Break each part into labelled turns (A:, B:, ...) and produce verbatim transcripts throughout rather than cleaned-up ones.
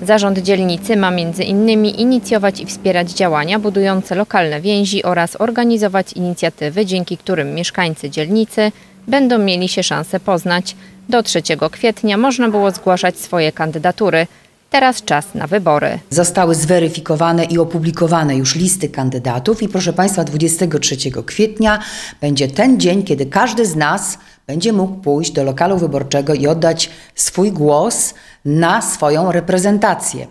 A: Zarząd dzielnicy ma między innymi inicjować i wspierać działania budujące lokalne więzi oraz organizować inicjatywy, dzięki którym mieszkańcy dzielnicy będą mieli się szansę poznać. Do trzeciego kwietnia można było zgłaszać swoje kandydatury. Teraz czas na wybory.
B: Zostały zweryfikowane i opublikowane już listy kandydatów i proszę Państwa, dwudziestego trzeciego kwietnia będzie ten dzień, kiedy każdy z nas będzie mógł pójść do lokalu wyborczego i oddać swój głos na swoją reprezentację.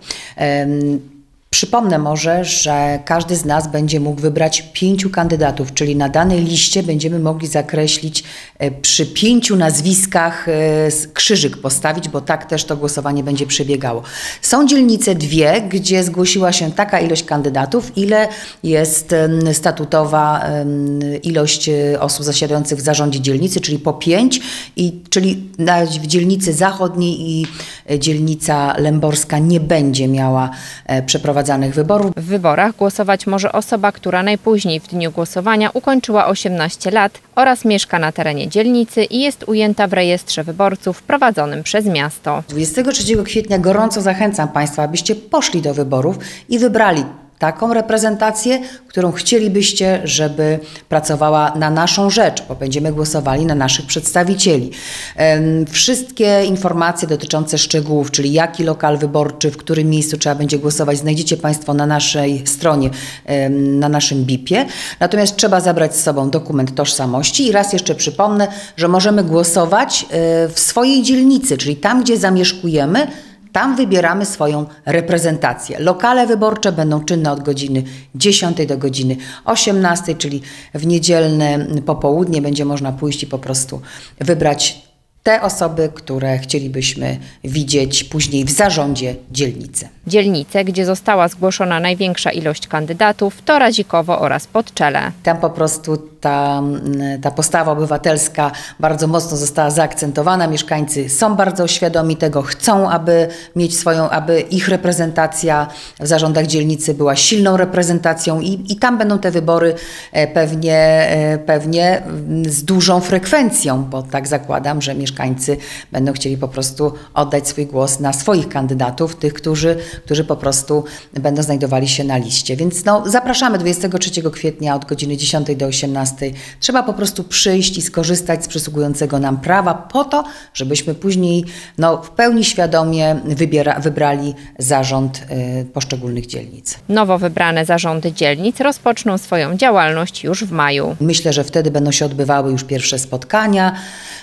B: Przypomnę może, że każdy z nas będzie mógł wybrać pięciu kandydatów, czyli na danej liście będziemy mogli zakreślić przy pięciu nazwiskach krzyżyk postawić, bo tak też to głosowanie będzie przebiegało. Są dzielnice dwie, gdzie zgłosiła się taka ilość kandydatów, ile jest statutowa ilość osób zasiadających w zarządzie dzielnicy, czyli po pięć, i, czyli w dzielnicy zachodniej i dzielnica lęborska nie będzie miała przeprowadzonych wyborów.
A: W wyborach głosować może osoba, która najpóźniej w dniu głosowania ukończyła osiemnaście lat oraz mieszka na terenie dzielnicy i jest ujęta w rejestrze wyborców prowadzonym przez miasto.
B: dwudziestego trzeciego kwietnia gorąco zachęcam Państwa, abyście poszli do wyborów i wybrali taką reprezentację, którą chcielibyście, żeby pracowała na naszą rzecz, bo będziemy głosowali na naszych przedstawicieli. Wszystkie informacje dotyczące szczegółów, czyli jaki lokal wyborczy, w którym miejscu trzeba będzie głosować, znajdziecie Państwo na naszej stronie, na naszym bipie. Natomiast trzeba zabrać z sobą dokument tożsamości i raz jeszcze przypomnę, że możemy głosować w swojej dzielnicy, czyli tam, gdzie zamieszkujemy. Tam wybieramy swoją reprezentację. Lokale wyborcze będą czynne od godziny dziesiątej do godziny osiemnastej, czyli w niedzielne popołudnie będzie można pójść i po prostu wybrać te osoby, które chcielibyśmy widzieć później w zarządzie dzielnicy.
A: Dzielnice, gdzie została zgłoszona największa ilość kandydatów, to Radzikowo oraz Podczele.
B: Tam po prostu ta, ta postawa obywatelska bardzo mocno została zaakcentowana. Mieszkańcy są bardzo świadomi tego, chcą, aby mieć swoją, aby ich reprezentacja w zarządach dzielnicy była silną reprezentacją i, i tam będą te wybory pewnie, pewnie z dużą frekwencją, bo tak zakładam, że mieszkańcy Mieszkańcy będą chcieli po prostu oddać swój głos na swoich kandydatów, tych, którzy, którzy po prostu będą znajdowali się na liście. Więc no, zapraszamy dwudziestego trzeciego kwietnia od godziny dziesiątej do osiemnastej. Trzeba po prostu przyjść i skorzystać z przysługującego nam prawa po to, żebyśmy później no, w pełni świadomie wybiera, wybrali zarząd y, poszczególnych dzielnic.
A: Nowo wybrane zarządy dzielnic rozpoczną swoją działalność już w maju.
B: Myślę, że wtedy będą się odbywały już pierwsze spotkania,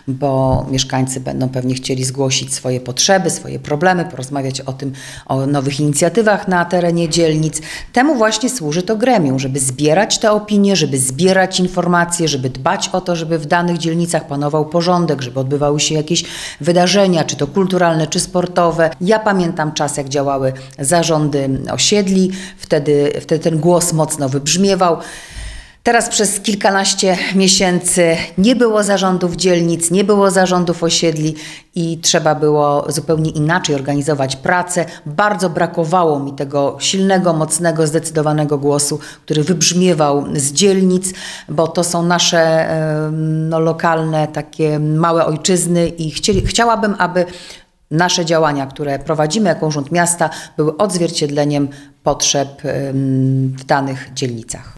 B: bo mieszkańcy będą pewnie chcieli zgłosić swoje potrzeby, swoje problemy, porozmawiać o tym, o nowych inicjatywach na terenie dzielnic. Temu właśnie służy to gremium, żeby zbierać te opinie, żeby zbierać informacje, żeby dbać o to, żeby w danych dzielnicach panował porządek, żeby odbywały się jakieś wydarzenia, czy to kulturalne, czy sportowe. Ja pamiętam czas, jak działały zarządy osiedli, wtedy, wtedy ten głos mocno wybrzmiewał. Teraz przez kilkanaście miesięcy nie było zarządów dzielnic, nie było zarządów osiedli i trzeba było zupełnie inaczej organizować pracę. Bardzo brakowało mi tego silnego, mocnego, zdecydowanego głosu, który wybrzmiewał z dzielnic, bo to są nasze no, lokalne, takie małe ojczyzny i chcieli, chciałabym, aby nasze działania, które prowadzimy jako Urząd Miasta, były odzwierciedleniem potrzeb w danych dzielnicach.